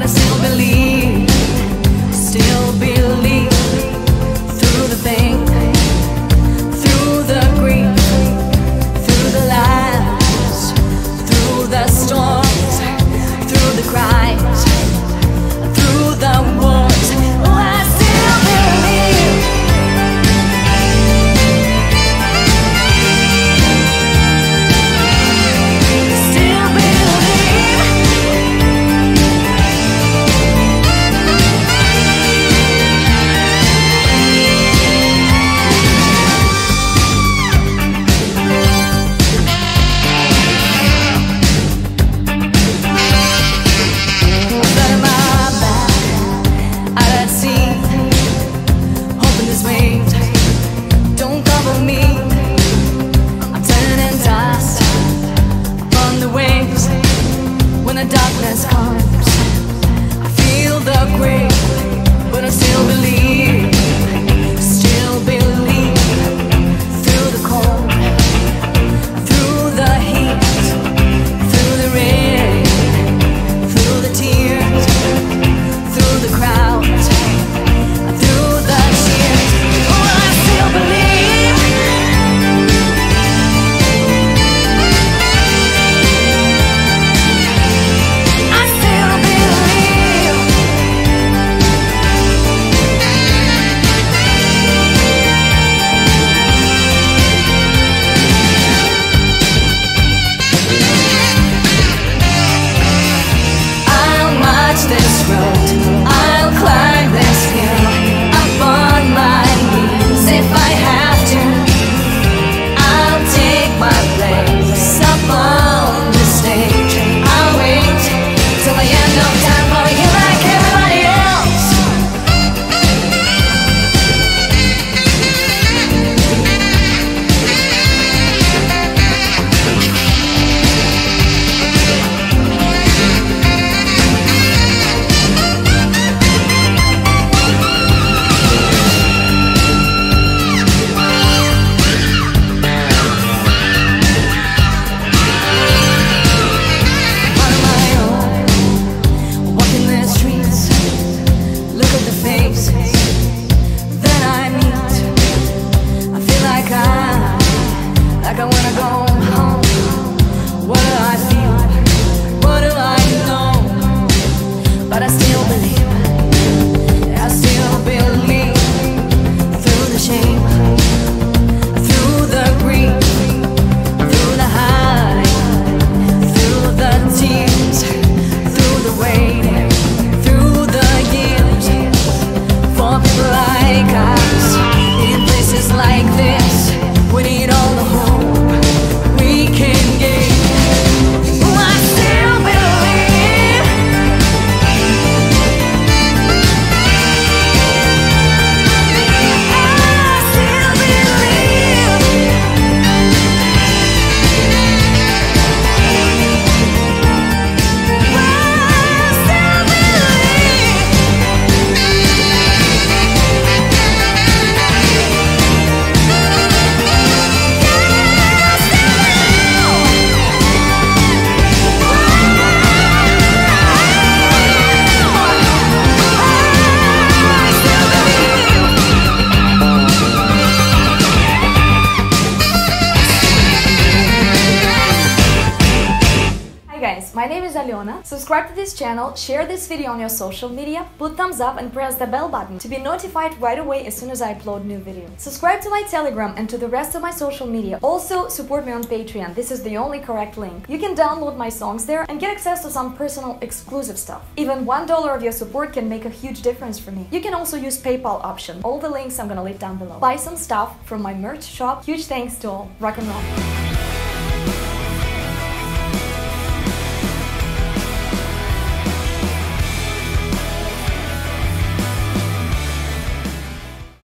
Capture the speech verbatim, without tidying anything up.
still believe, still believe through the pain, through the grief, through the lies, through the storms, through the cries, through the wars. Oh, I still believe. Still believe. Turning my back out at sea, hoping this wave don't cover me. I'm turning dust upon the waves. When the darkness comes, I feel the grave, but I still believe, still believe through the cold, through the heat, through the rain, through the tears, through the crowds, through the tears. Oh, I still believe. I still believe. I'll march this road, I'll climb this hill, up on my knees if I have to. I'll take my place up on the stage. I'll wait till the end of time for you like everybody else. On my own, walking the streets, look at the faces that I meet. I feel like I, like I wanna go home. What do I feel? What do I know? But I still believe, I still believe through the shame, through the grief, through the high, through the tears, through the waiting, through the years. For people like us, in places like this, we need all the hope we can give. Oh, I still believe. I still believe. I still Hi guys, my name is Aliona. Subscribe to this channel, share this video on your social media, put thumbs up and press the bell button to be notified right away as soon as I upload new video. Subscribe to my Telegram and to the rest of my social media. Also, support me on Patreon. This is the only correct link. You can download my songs there and get access to some personal exclusive stuff. Even one dollar of your support can make a huge difference for me. You can also use PayPal option. All the links I'm gonna leave down below. Buy some stuff from my merch shop. Huge thanks to all. Rock and roll.